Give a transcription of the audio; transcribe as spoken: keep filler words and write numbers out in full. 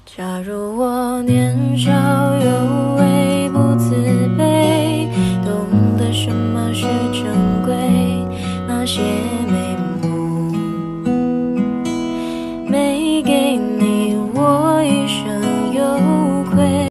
假如我年少有为不自卑，懂得什么是珍贵，那些美梦没给你